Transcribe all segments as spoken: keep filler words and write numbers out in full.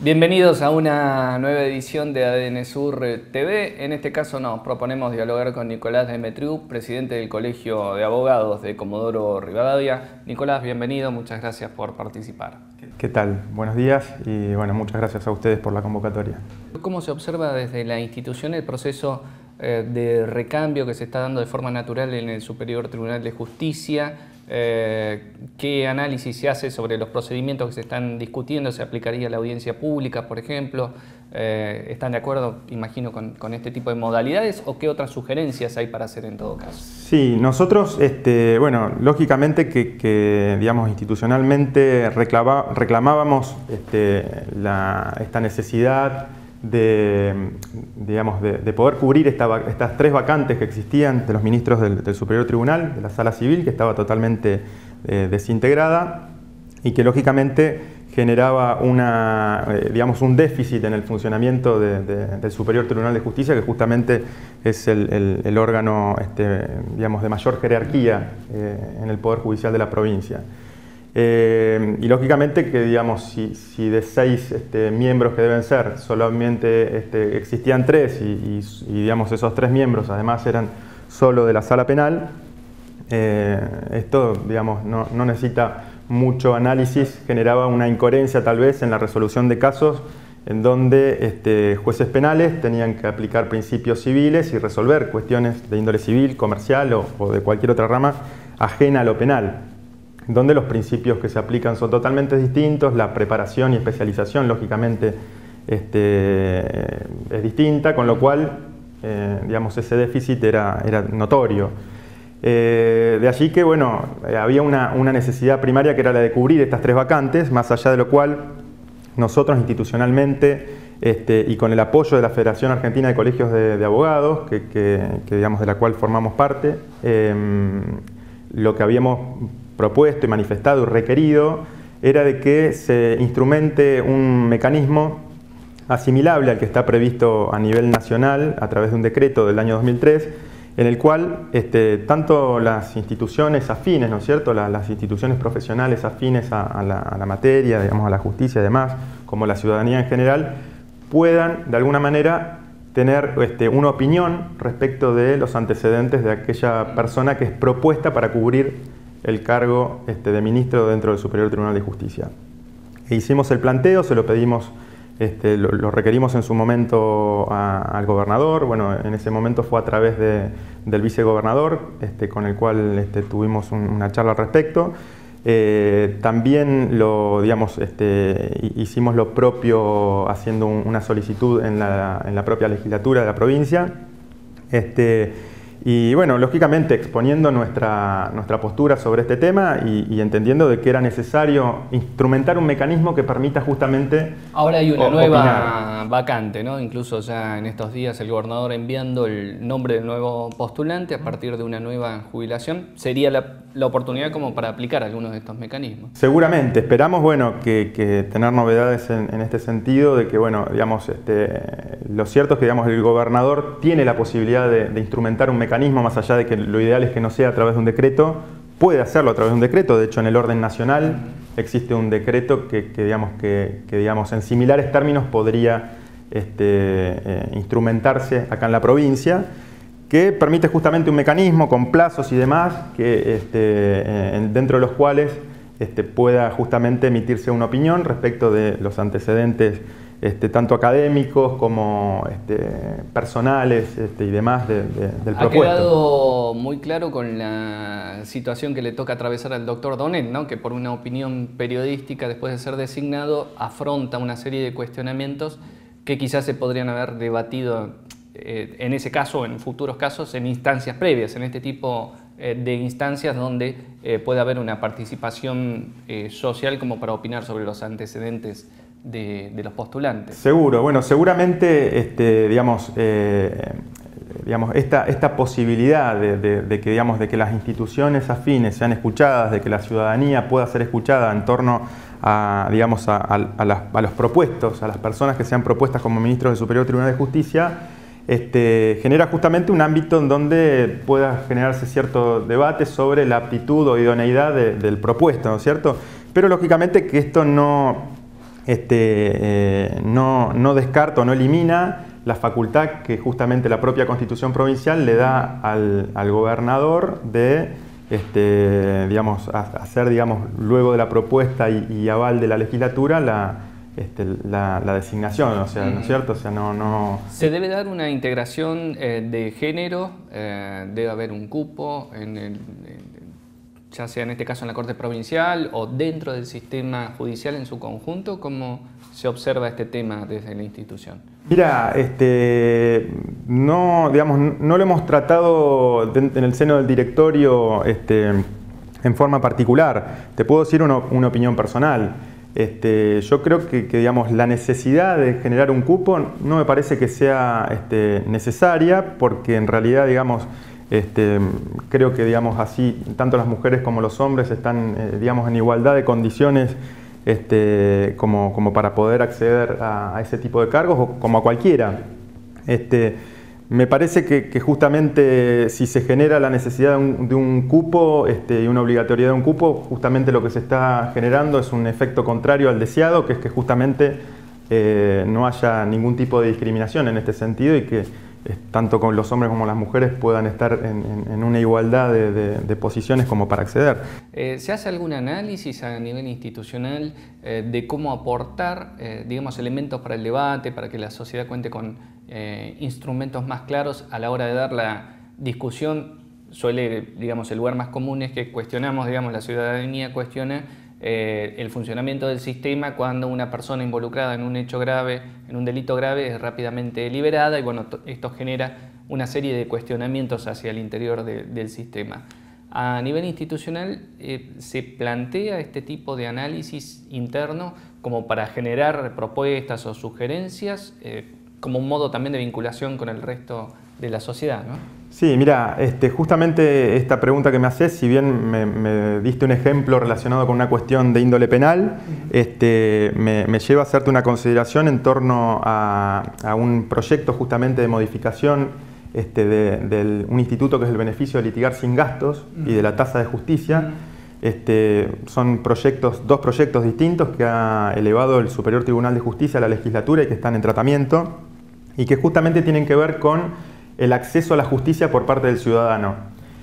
Bienvenidos a una nueva edición de A D N Sur T V. En este caso nos proponemos dialogar con Nicolás Demetriou, presidente del Colegio de Abogados de Comodoro Rivadavia. Nicolás, bienvenido, muchas gracias por participar. ¿Qué tal? Buenos días y bueno, muchas gracias a ustedes por la convocatoria. ¿Cómo se observa desde la institución el proceso eh, de recambio que se está dando de forma natural en el Superior Tribunal de Justicia? Eh, ¿Qué análisis se hace sobre los procedimientos que se están discutiendo? ¿Se aplicaría la audiencia pública, por ejemplo? Eh, ¿Están de acuerdo, imagino, con, con este tipo de modalidades? ¿O qué otras sugerencias hay para hacer en todo caso? Sí, nosotros, este, bueno, lógicamente que, que digamos, institucionalmente reclama, reclamábamos este, la, esta necesidad de, digamos, de, de poder cubrir esta, estas tres vacantes que existían de los ministros del, del Superior Tribunal, de la Sala Civil, que estaba totalmente eh, desintegrada y que lógicamente generaba una, eh, digamos, un déficit en el funcionamiento de, de, del Superior Tribunal de Justicia, que justamente es el, el, el órgano este, digamos, de mayor jerarquía eh, en el Poder Judicial de la provincia. Eh, y lógicamente que, digamos, si, si de seis este, miembros que deben ser, solamente este, existían tres y, y, y digamos, esos tres miembros además eran solo de la Sala Penal, eh, esto, digamos, no, no necesita mucho análisis, generaba una incoherencia tal vez en la resolución de casos en donde este, jueces penales tenían que aplicar principios civiles y resolver cuestiones de índole civil, comercial o, o de cualquier otra rama ajena a lo penal, donde los principios que se aplican son totalmente distintos, la preparación y especialización lógicamente este, es distinta, con lo cual eh, digamos, ese déficit era, era notorio. Eh, de allí que bueno, eh, había una, una necesidad primaria que era la de cubrir estas tres vacantes, más allá de lo cual nosotros institucionalmente este, y con el apoyo de la Federación Argentina de Colegios de, de Abogados, que, que, que, digamos, de la cual formamos parte, eh, lo que habíamos propuesto y manifestado y requerido era de que se instrumente un mecanismo asimilable al que está previsto a nivel nacional a través de un decreto del año dos mil tres, en el cual este, tanto las instituciones afines, ¿no es cierto?, las, las instituciones profesionales afines a, a, la, a la materia, digamos, a la justicia y demás, como la ciudadanía en general, puedan de alguna manera tener este, una opinión respecto de los antecedentes de aquella persona que es propuesta para cubrir el cargo este, de ministro dentro del Superior Tribunal de Justicia. E hicimos el planteo, se lo pedimos, este, lo, lo requerimos en su momento a, al gobernador. Bueno, en ese momento fue a través de, del vicegobernador, este, con el cual este, tuvimos un, una charla al respecto. Eh, también lo, digamos, este, hicimos lo propio haciendo un, una solicitud en la, en la propia legislatura de la provincia. Este, Y bueno, lógicamente exponiendo nuestra, nuestra postura sobre este tema y, y entendiendo de que era necesario instrumentar un mecanismo que permita justamente Ahora hay una opinar. nueva vacante, ¿no? Incluso ya en estos días el gobernador enviando el nombre del nuevo postulante a partir de una nueva jubilación. Sería la, la oportunidad como para aplicar algunos de estos mecanismos. Seguramente, esperamos bueno, que, que tener novedades en, en este sentido, de que bueno, digamos, este, lo cierto es que digamos, el gobernador tiene la posibilidad de, de instrumentar un mecanismo más allá de que lo ideal es que no sea a través de un decreto, puede hacerlo a través de un decreto. De hecho, en el orden nacional existe un decreto que, que, digamos, que, que digamos, en similares términos podría este, eh, instrumentarse acá en la provincia, que permite justamente un mecanismo con plazos y demás, que, este, eh, dentro de los cuales este, pueda justamente emitirse una opinión respecto de los antecedentes Este, tanto académicos como este, personales este, y demás de, de, del ha propuesto. Ha quedado muy claro con la situación que le toca atravesar al doctor Donet, ¿no? Que por una opinión periodística, después de ser designado, afronta una serie de cuestionamientos que quizás se podrían haber debatido eh, en ese caso o en futuros casos en instancias previas, en este tipo eh, de instancias donde eh, puede haber una participación eh, social como para opinar sobre los antecedentes De, de los postulantes. Seguro, bueno, seguramente este, digamos, eh, digamos, esta, esta posibilidad de, de, de, que, digamos, de que las instituciones afines sean escuchadas, de que la ciudadanía pueda ser escuchada en torno a, digamos, a, a, a, las, a los propuestos, a las personas que sean propuestas como ministros del Superior Tribunal de Justicia, este, genera justamente un ámbito en donde pueda generarse cierto debate sobre la aptitud o idoneidad de, del propuesto, ¿no es cierto? Pero lógicamente que esto no este, eh, no, no descarta o no elimina la facultad que justamente la propia Constitución provincial le da al, al gobernador de este, digamos, hacer, digamos, luego de la propuesta y, y aval de la legislatura la, este, la, la designación, o sea, ¿no es cierto? O sea, no, no... ¿Se debe dar una integración eh, de género? Eh, ¿Debe haber un cupo, en el, en, ya sea en este caso en la Corte Provincial o dentro del sistema judicial en su conjunto? ¿Cómo se observa este tema desde la institución? Mira, este, no, digamos, no lo hemos tratado de, en el seno del directorio este, en forma particular. Te puedo decir una, una opinión personal. Este, yo creo que, que digamos, la necesidad de generar un cupo no me parece que sea este, necesaria, porque en realidad, digamos, este, creo que, digamos, así tanto las mujeres como los hombres están eh, digamos, en igualdad de condiciones este, como, como para poder acceder a, a ese tipo de cargos, o como a cualquiera. Este, me parece que, que justamente si se genera la necesidad de un, de un cupo este, y una obligatoriedad de un cupo, justamente lo que se está generando es un efecto contrario al deseado, que es que justamente eh, no haya ningún tipo de discriminación en este sentido y que tanto con los hombres como las mujeres puedan estar en, en, en una igualdad de, de, de posiciones como para acceder. Eh, ¿Se hace algún análisis a nivel institucional eh, de cómo aportar eh, digamos, elementos para el debate, para que la sociedad cuente con eh, instrumentos más claros a la hora de dar la discusión? Suele, digamos, el lugar más común es que cuestionamos, digamos, la ciudadanía cuestiona Eh, el funcionamiento del sistema cuando una persona involucrada en un hecho grave, en un delito grave, es rápidamente liberada y bueno, esto genera una serie de cuestionamientos hacia el interior de, del sistema. A nivel institucional, eh, ¿se plantea este tipo de análisis interno como para generar propuestas o sugerencias, eh, como un modo también de vinculación con el resto de la sociedad, ¿no? Sí, mira, este, justamente esta pregunta que me haces, si bien me, me diste un ejemplo relacionado con una cuestión de índole penal, este, me, me lleva a hacerte una consideración en torno a, a un proyecto justamente de modificación este, de, de un instituto que es el beneficio de litigar sin gastos y de la tasa de justicia. Este, son proyectos, dos proyectos distintos que ha elevado el Superior Tribunal de Justicia a la legislatura y que están en tratamiento y que justamente tienen que ver con el acceso a la justicia por parte del ciudadano.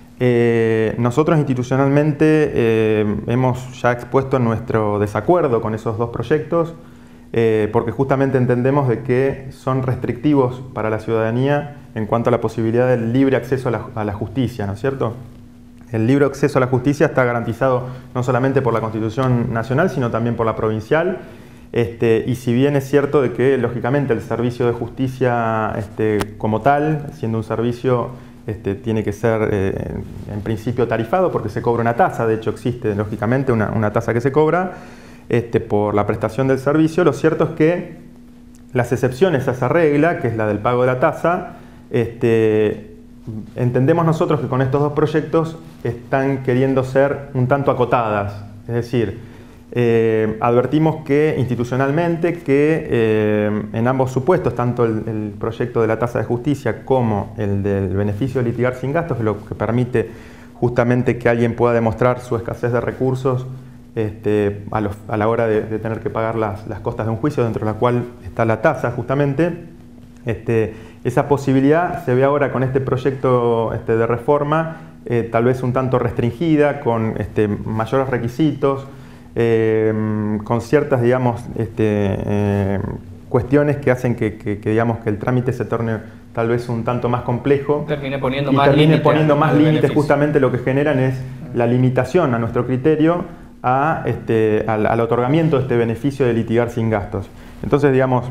Eh, nosotros institucionalmente eh, hemos ya expuesto nuestro desacuerdo con esos dos proyectos eh, porque justamente entendemos de que son restrictivos para la ciudadanía en cuanto a la posibilidad del libre acceso a la, a la justicia, ¿no es cierto? El libre acceso a la justicia está garantizado no solamente por la Constitución Nacional, sino también por la provincial. Este, y si bien es cierto de que, lógicamente, el servicio de justicia este, como tal, siendo un servicio, este, tiene que ser eh, en principio tarifado porque se cobra una tasa, de hecho existe, lógicamente, una, una tasa que se cobra este, por la prestación del servicio. Lo cierto es que las excepciones a esa regla, que es la del pago de la tasa, este, entendemos nosotros que con estos dos proyectos están queriendo ser un tanto acotadas, es decir, Eh, advertimos que institucionalmente que eh, en ambos supuestos, tanto el, el proyecto de la tasa de justicia como el del beneficio de litigar sin gastos, que lo que permite justamente que alguien pueda demostrar su escasez de recursos este, a, los, a la hora de, de tener que pagar las, las costas de un juicio, dentro de la cual está la tasa justamente, este, esa posibilidad se ve ahora con este proyecto este, de reforma eh, tal vez un tanto restringida, con este, mayores requisitos, Eh, con ciertas, digamos, este, eh, cuestiones que hacen que, que, que, digamos, que el trámite se torne tal vez un tanto más complejo. Termine poniendo y más termine límites. poniendo más límites, justamente lo que generan es la limitación, a nuestro criterio, a, este, al, al otorgamiento de este beneficio de litigar sin gastos. Entonces, digamos,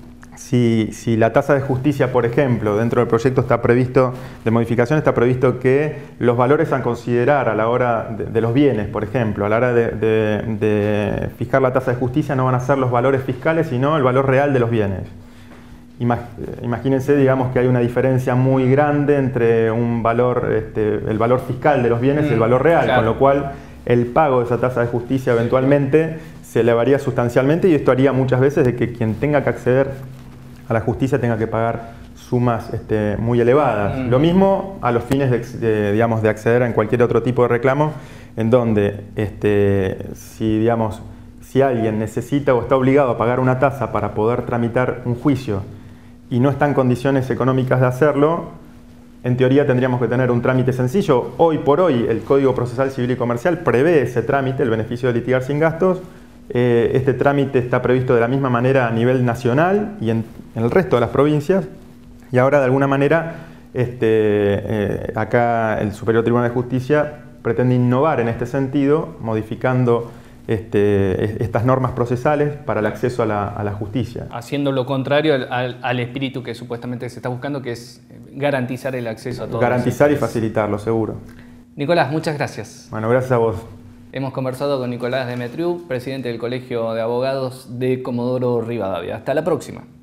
Si, si la tasa de justicia, por ejemplo, dentro del proyecto está previsto, de modificación está previsto que los valores a considerar a la hora de, de los bienes, por ejemplo, a la hora de, de, de fijar la tasa de justicia no van a ser los valores fiscales, sino el valor real de los bienes. Imagínense, digamos, que hay una diferencia muy grande entre un valor, este, el valor fiscal de los bienes mm, y el valor real, claro. Con lo cual el pago de esa tasa de justicia eventualmente se elevaría sustancialmente y esto haría muchas veces de que quien tenga que acceder a la justicia tenga que pagar sumas este, muy elevadas. Mm. Lo mismo a los fines de, de, digamos, de acceder a cualquier otro tipo de reclamo, en donde este, si, digamos, si alguien necesita o está obligado a pagar una tasa para poder tramitar un juicio y no está en condiciones económicas de hacerlo, en teoría tendríamos que tener un trámite sencillo. Hoy por hoy el Código Procesal Civil y Comercial prevé ese trámite, el beneficio de litigar sin gastos. Eh, este trámite está previsto de la misma manera a nivel nacional y en, en el resto de las provincias. Y ahora de alguna manera este, eh, acá el Superior Tribunal de Justicia pretende innovar en este sentido, modificando Este, estas normas procesales para el acceso a la, a la justicia. Haciendo lo contrario al, al, al espíritu que supuestamente se está buscando, que es garantizar el acceso a todos. Garantizar y facilitarlo, seguro. Nicolás, muchas gracias. Bueno, gracias a vos. Hemos conversado con Nicolás Demetriou, presidente del Colegio de Abogados de Comodoro Rivadavia. Hasta la próxima.